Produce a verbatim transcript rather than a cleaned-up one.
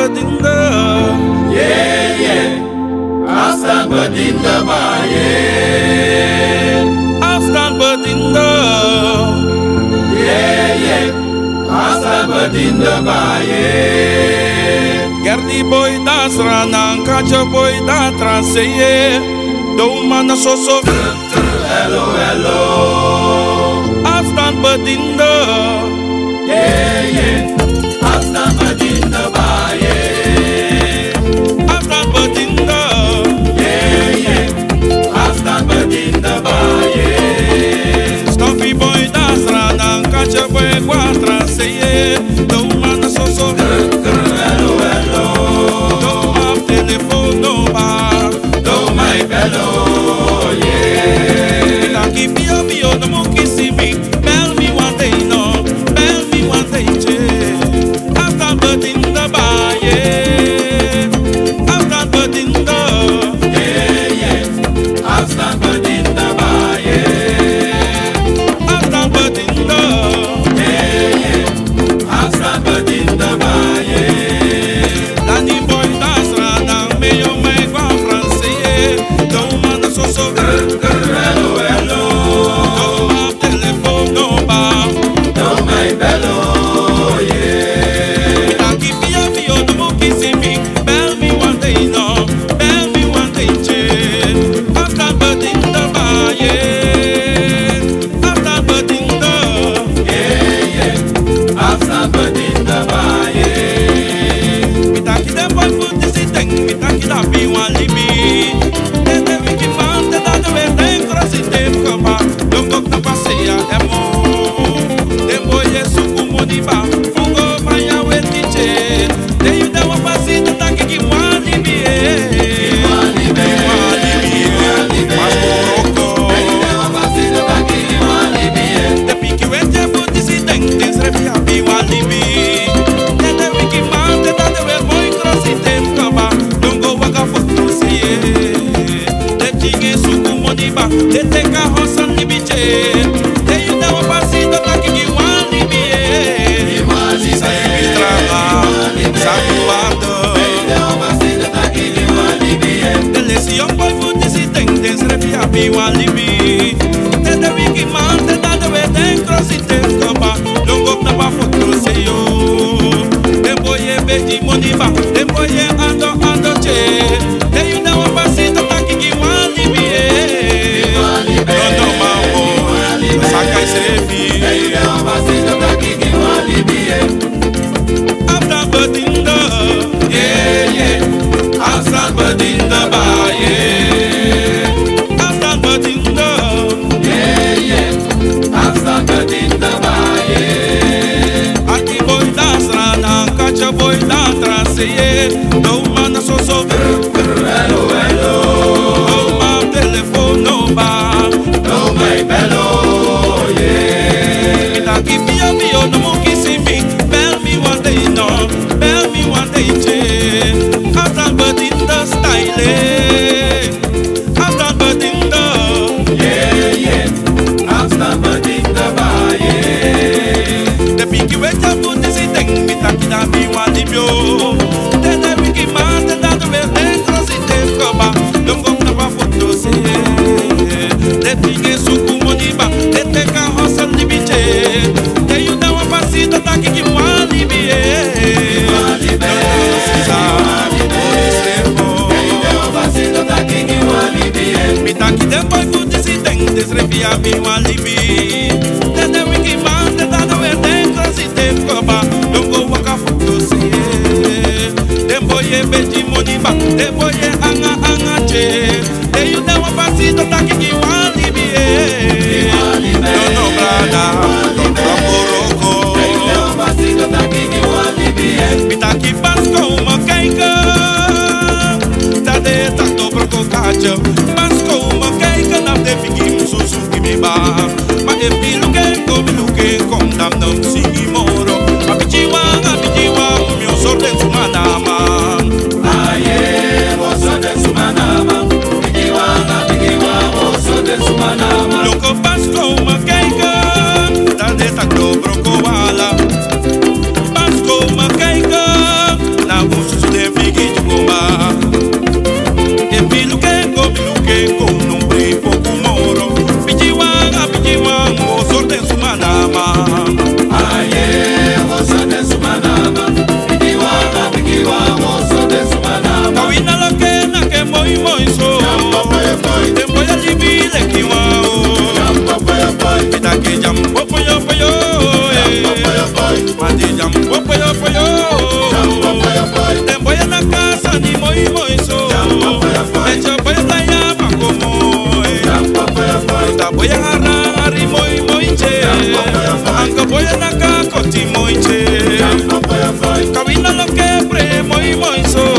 bedinde. Yeah, yeah. Afstand bedinde ba, yeah. Afstand bedinde. Yeah, yeah. Afstand bedinde ba, yeah. Gerdi boy das ranang kaca boy da transeye. Do mana soso. Hello, hello. Afstand bedinde. Yeah, yeah. Afstand bedinde ba, yeah. Afstand bedinde. Yeah, yeah. Afstand bedinde ba, yeah. Stuffy boy das ranang kaca boy gua transeye. Do mana soso. Hello, hello. Do ma telephone no ba. Do my bello, yeah. Taki bio bio no mo kissy me. Bell me one day no. Bell me one day che. After bedinde ba yeah. After bedinde. Yeah, yeah. Afstand bedinde ba, yeah. After bedinde. Yeah, yeah. Afstand bedinde ba, yeah. Danny boy das ranang me yo me gua francais. Do mana soso. Hello, hello. Do ma telephone no ba. Do my bello, yeah. Taki bio bio no mo kissy me. Bell me one day no. Bell me one day che. After bedinde ba yeah. After bedinde. Yeah, yeah. Afstand bedinde ba, yeah. Me taki dem boy foot this thing. Me taki da be one libi. Then the wiki man the other way then cross it them come back. Don't go na passeia emo. Dem boy yesu kumoni ba. Fungo maya wetiche. Then you da wa pasito taki ki one libi. One libi, One libi. Mas morocco. The pinky wente foot this thing. This refi happy one libi. Then the wiki man the other way boy cross it them come back. Don't go waka for to see it. The king is sukumoni ba. They take a horse and libi che. Then you da wa pasito taki ki one libi. The lazy young boy foot this thing. This refi happy one libi. Then the wiki man the other way then cross it them come back. Don't go na ba for to see yo. Them boy ye beji money ba. Them boy ye ando ando che. Then you da wa pasito taki ki one libi. No no mambo. Sakai sefi. After bedinde. Yeah, yeah. After bedinde ba yeah. After bedinde. Yeah, yeah. Afstand bedinde ba, yeah. Aki boy das ranang kaca boy da transeye. Do mana soso. Hello, hello. Do ma telephone no ba. Do my bello, yeah. Taki bio bio no mo kissy me. Bell me one day no. Bell me one day che. After bedinde style. After bedinde. Yeah, yeah. Afstand bedinde ba, yeah. The pinky wete foot this thing. Me taki da be one libyo. Then the wiki man the other way then cross it them come back. Don't go na ba photo see. The pinky sukumoni ba. They take a horse and libi che. Then you know what pasito taki ki one libi. Me taki them boy foot this thing. This refi a be one libi. Then the wiki man the other way then cross it them come back. Don't go waka photo see. Them boy ye beji money ba. Them boy ye anga anga che. Then you know what pasito taki ki one libi. No no brother. Don't come Morocco. Me taki Basco uma caica. Tade tanto broco cacho. Basco uma caica na de figim susu que me ba. Ma e piluke ko piluke com dam não sigi moro. A pichiwa a pichiwa meu sorte sumanama. Aye, mo sorte sumanama. Pichiwa a pichiwa mo sorte sumanama. Loco Basco uma caica. Tade tanto broco wala. Basco uma caica. Na uso Jambo poyo poyo, Jambo poyo poyo, temboya na casa ni moi moi so. Jambo poyo poyo, Echo poyo playa makomo. Jambo poyo poyo, Taboya harari moi moi che. Jambo poyo poyo, Anka boya na ka koti moi che. Jambo poyo poyo, Kawina lo que pre moi moi so.